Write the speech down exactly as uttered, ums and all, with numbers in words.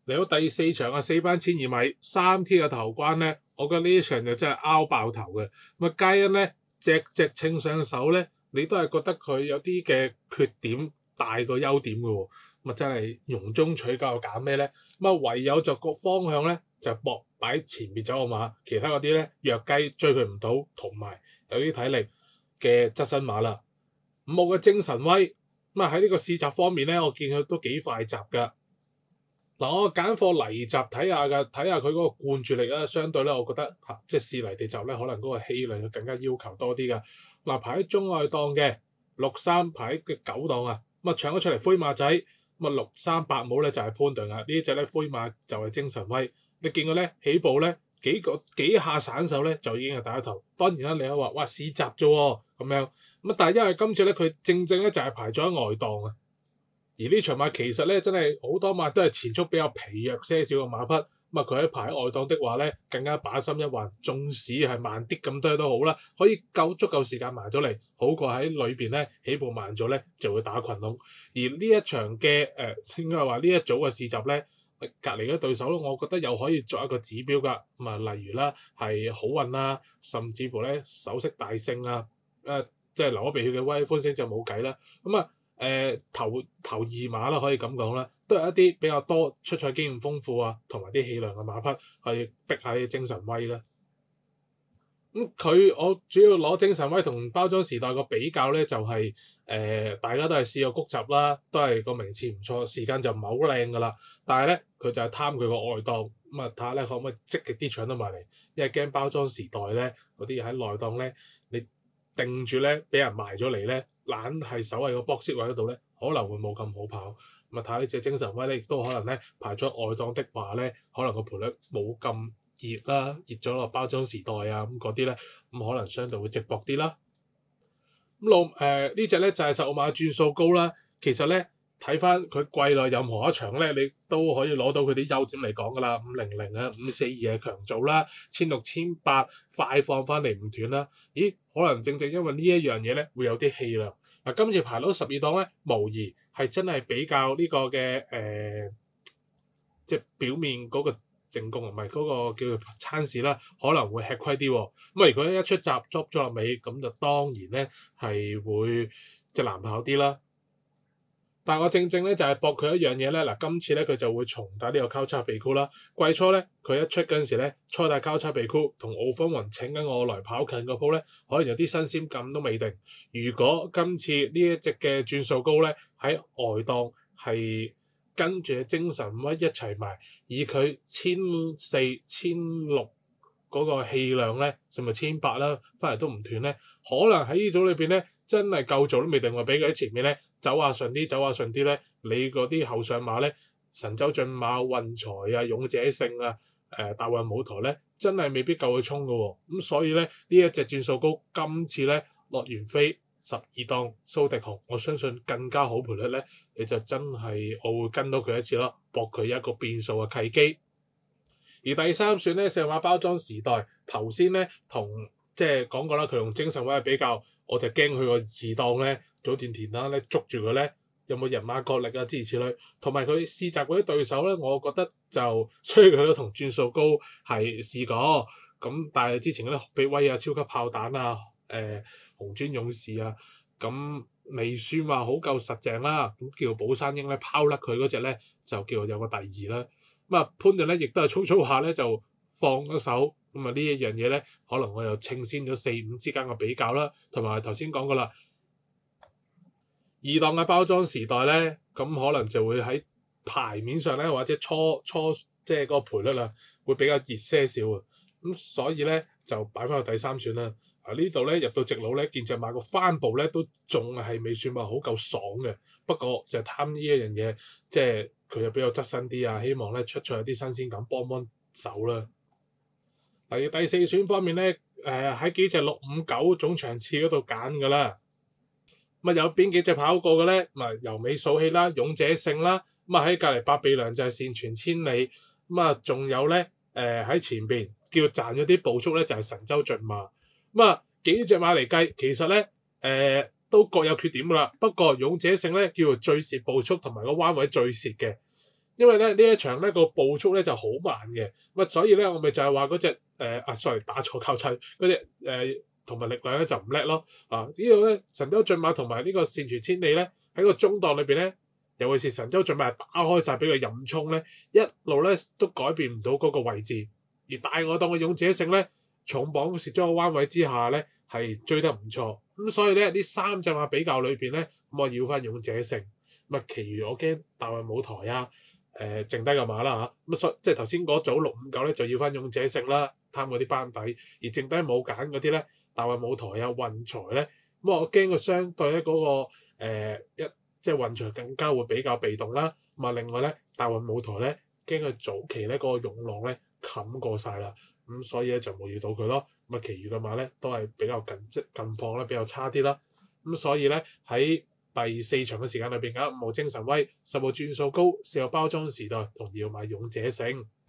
嚟到第四場嘅四班千二米三 T 嘅頭關咧，我覺得呢一場就真係拗爆頭嘅。咁啊，皆因咧隻隻稱上手咧，你都係覺得佢有啲嘅缺點大過優點嘅喎。咁啊，真係庸中取巧，揀咩咧？咁啊，唯有就個方向咧就搏擺前面走個馬，其他嗰啲咧弱雞追佢唔到，同埋有啲體力嘅側身馬啦。五號嘅精神威咁啊，喺呢個試閘方面咧，我見佢都幾快閘㗎。嗱，我揀貨泥閘睇下㗎，睇下佢嗰個灌注力啦。相對咧，我覺得嚇、啊，即係試泥地閘咧，可能嗰個氣量要更加要求多啲㗎。嗱、啊，排喺中外檔嘅六三排嘅九檔啊，咁啊搶咗出嚟灰馬仔，咁啊六三八帽咧就係、是、潘頓啊，呢隻咧灰馬就係精神威。你見佢咧起步咧幾個幾下散手咧就已經係第一頭。當然啦，你可以話哇試閘啫喎咁樣，咁啊但係因為今次咧佢正正咧就係排咗喺外檔啊。而呢場馬其實咧真係好多馬都係前速比較疲弱些少嘅馬匹，咁啊佢喺排外檔的話咧，更加把心一橫，縱使係慢啲咁多都好啦，可以夠足夠時間埋咗嚟，好過喺裏邊咧起步慢咗咧就會打群龍。而呢一場嘅誒、呃，應該係話呢一組嘅試閘咧，隔離嘅對手咧，我覺得又可以作一個指標㗎。咁啊，例如啦係好運啦，甚至乎咧首飾大勝啊，誒、呃、即係流咗鼻血嘅威歡星就冇計啦。咁啊〜誒、呃、頭頭二馬啦，可以咁講啦，都係一啲比較多出賽經驗豐富啊，同埋啲氣量嘅馬匹，去逼下啲精神威啦。咁、嗯、佢我主要攞精神威同包裝時代個比較咧，就係、是、誒、呃、大家都係試過谷集啦，都係個名次唔錯，時間就唔係好靚噶啦。但係咧，佢就係貪佢個外檔，咁啊睇下咧可唔可以積極啲搶得埋嚟，因為驚包裝時代咧嗰啲喺內檔咧，你定住咧俾人賣咗嚟咧。懶係守喺個 box 位嗰度咧，可能會冇咁好跑。咁啊睇下呢隻精神威咧，亦都可能咧排咗外檔的話咧，可能個賠率冇咁熱啦，熱咗落包裝時代啊咁嗰啲咧，咁可能相對會值博啲啦。咁路誒呢隻咧就係十號馬轉數高啦。其實咧睇翻佢季內任何一場咧，你都可以攞到佢啲優點嚟講㗎啦。五零零啊，五四二係強做啦，千六千八快放翻嚟唔斷啦。咦？可能正正因為呢一樣嘢咧，會有啲氣量。嗱、啊，今次排到十二檔咧，無疑係真係比較呢個嘅誒、呃，即係表面嗰個正功，唔係嗰個叫做餐市啦，可能會吃虧啲。咁啊，如果一出閘捉咗落尾，咁就當然咧係會即係難跑啲啦。但係我正正咧就係搏佢一樣嘢咧，嗱今次咧佢就會重打呢個交叉鼻箍啦。季初咧佢一出嗰陣時咧，初帶交叉鼻箍同奧風雲請緊我來跑近個鋪咧，可能有啲新鮮感都未定。如果今次呢一隻嘅轉數高咧喺外檔係跟住精神威一齊埋，以佢千四千六嗰個氣量咧，甚至千八啦，翻嚟都唔斷咧，可能喺呢組裏邊咧真係夠做都未定，話俾佢喺前面咧。走下順啲，走下順啲咧，你嗰啲後上馬咧，神州駿馬、運財啊、勇者勝啊、誒、呃、大運舞台咧，真係未必夠佢衝嘅喎。咁所以咧，呢一隻轉數高，今次咧落完飛十二檔蘇迪紅，我相信更加好賠率咧，你就真係我會跟到佢一次咯，搏佢一個變數嘅契機。而第三選咧，四號馬包裝時代，頭先咧同即係講過啦，佢用精神威比較，我就驚佢個二檔咧。早段田啦，咧捉住佢咧，有冇人馬角力啊？諸如此類，同埋佢試閘嗰啲對手咧，我覺得就雖然佢都同轉數高係試過，咁但係之前嗰啲比威啊、超級炮彈啊、誒、呃、紅磚勇士啊，咁未算話好夠實淨啦。咁叫寶山鷹咧拋甩佢嗰隻咧，就叫有個第二啦。咁啊潘頓咧亦都係粗粗下咧就放咗手，咁啊呢一樣嘢咧，可能我又稱先咗四五之間嘅比較啦，同埋頭先講過啦。二檔嘅包裝時代咧，咁可能就會喺牌面上咧，或者初初即係嗰個賠率啊，會比較熱些少啊。咁所以咧就擺翻去第三選啦。啊呢度咧入到直路咧，見隻馬個翻步咧都仲係未算話好夠爽嘅。不過就係貪呢一樣嘢，即係佢又比較側身啲啊，希望咧出出有啲新鮮感，幫幫手啦。嚟第四選方面咧，誒、呃、喺幾隻六五九總場次嗰度揀㗎啦。咁啊有邊幾隻跑過嘅咧？咁啊由美數氣啦，勇者勝啦，咁啊喺隔離百比良就係善傳千里，咁啊仲有咧誒喺前邊叫賺咗啲步速咧就係、是、神州駿馬，咁啊幾隻馬嚟計，其實咧誒、呃、都各有缺點噶啦。不過勇者勝咧叫做最蝕步速同埋個彎位最蝕嘅， 因為咧呢一場咧個步速咧就好慢嘅，咁啊所以咧我咪就係話嗰隻誒啊 sorry 打錯交叉嗰隻誒同埋力量咧就唔叻咯。啊呢度咧神州駿馬同埋呢個善傳千里咧喺個中檔裏邊咧，尤其是神州駿馬打開晒俾佢任衝咧，一路咧都改變唔到嗰個位置。而大外檔嘅勇者勝咧，重磅蝕咗個彎位之下咧係追得唔錯。咁所以咧呢三隻馬比較裏邊咧，咁我要翻勇者勝。咁啊，其餘我驚大運舞台啊。誒、呃、剩低嘅馬啦嚇，咁所即係頭先嗰組六五九咧就要翻勇者勝啦，貪嗰啲班底，而剩低冇揀嗰啲咧，大運舞台啊運財咧，咁我驚佢相對咧、那、嗰個、呃、一即係運財更加會比較被動啦。咁啊另外咧大運舞台咧驚佢早期咧嗰、那個勇浪咧冚過晒啦，咁所以咧就冇要到佢咯。咁啊其餘嘅馬咧都係比較近即近況咧比較差啲啦。咁所以咧喺第四場嘅時間裏邊，嘅五號精神威、十號轉數高、四號包裝時代同耀馬勇者勝。